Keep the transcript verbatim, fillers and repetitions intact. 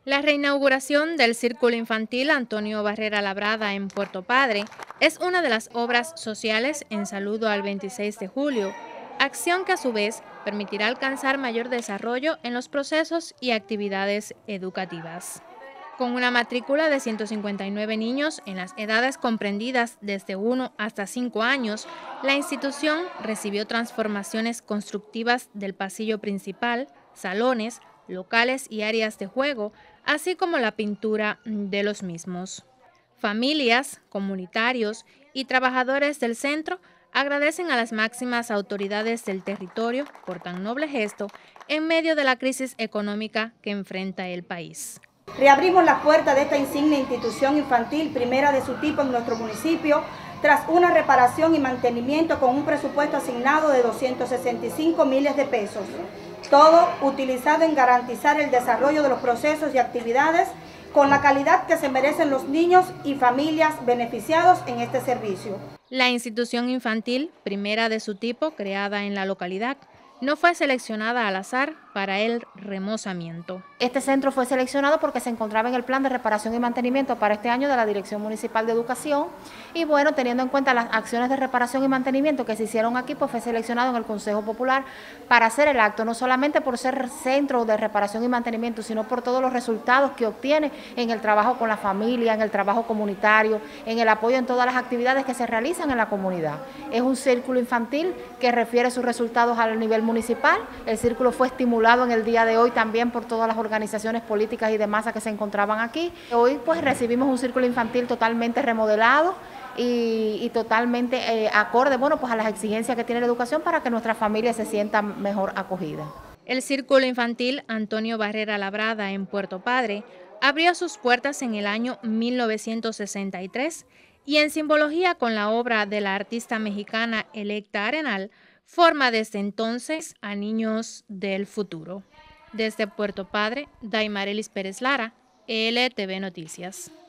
La reinauguración del Círculo Infantil Antonio Barrera Labrada en Puerto Padre es una de las obras sociales en saludo al veintiséis de julio, acción que a su vez permitirá alcanzar mayor desarrollo en los procesos y actividades educativas. Con una matrícula de ciento cincuenta y nueve niños en las edades comprendidas desde uno hasta cinco años, la institución recibió transformaciones constructivas del pasillo principal, salones, locales y áreas de juego, así como la pintura de los mismos. Familias, comunitarios y trabajadores del centro agradecen a las máximas autoridades del territorio por tan noble gesto en medio de la crisis económica que enfrenta el país. Reabrimos las puertas de esta insigne institución infantil, primera de su tipo en nuestro municipio, tras una reparación y mantenimiento con un presupuesto asignado de doscientos sesenta y cinco miles de pesos. Todo utilizado en garantizar el desarrollo de los procesos y actividades con la calidad que se merecen los niños y familias beneficiados en este servicio. La institución infantil, primera de su tipo creada en la localidad, no fue seleccionada al azar para el remozamiento. Este centro fue seleccionado porque se encontraba en el plan de reparación y mantenimiento para este año de la Dirección Municipal de Educación y bueno, teniendo en cuenta las acciones de reparación y mantenimiento que se hicieron aquí, pues fue seleccionado en el Consejo Popular para hacer el acto, no solamente por ser centro de reparación y mantenimiento, sino por todos los resultados que obtiene en el trabajo con la familia, en el trabajo comunitario, en el apoyo en todas las actividades que se realizan en la comunidad. Es un círculo infantil que refiere sus resultados al nivel municipal. El círculo fue estimulado en el día de hoy también por todas las organizaciones políticas y de masa que se encontraban aquí. Hoy pues recibimos un círculo infantil totalmente remodelado y, y totalmente eh, acorde, bueno, pues a las exigencias que tiene la educación para que nuestras familias se sientan mejor acogidas. El Círculo Infantil Antonio Barrera Labrada en Puerto Padre abrió sus puertas en el año mil novecientos sesenta y tres y en simbología con la obra de la artista mexicana Electa Arenal, forma desde entonces a niños del futuro. Desde Puerto Padre, Daimarelis Pérez Lara, L T V Noticias.